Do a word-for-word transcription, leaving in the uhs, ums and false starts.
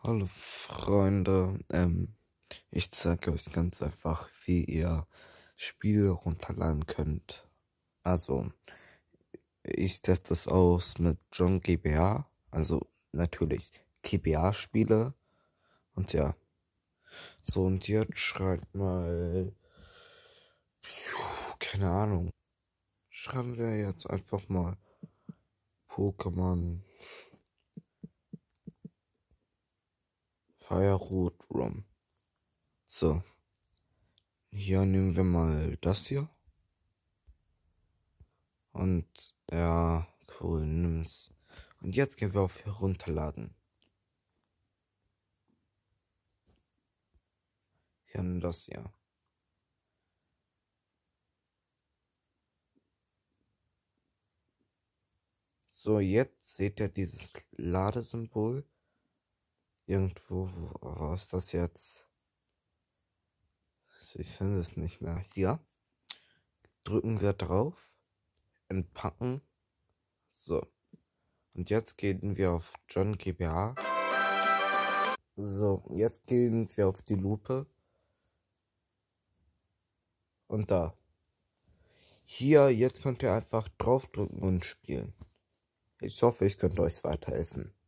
Hallo Freunde, ähm, ich zeige euch ganz einfach, wie ihr Spiele runterladen könnt. Also, ich teste das aus mit John G B A, also natürlich G B A-Spiele. Und ja, so und jetzt schreibt mal, keine Ahnung, schreiben wir jetzt einfach mal Pokémon Fire Root Rum. So, hier nehmen wir mal das hier. Und ja, cool, nimm's. Und jetzt gehen wir auf Herunterladen. Hier, nimm das hier. So, jetzt seht ihr dieses Ladesymbol. Irgendwo, wo, wo ist das jetzt? Ich finde es nicht mehr. Hier. Drücken wir drauf. Entpacken. So. Und jetzt gehen wir auf John G B A. So, jetzt gehen wir auf die Lupe. Und da. Hier, jetzt könnt ihr einfach draufdrücken und spielen. Ich hoffe, ich könnte euch weiterhelfen.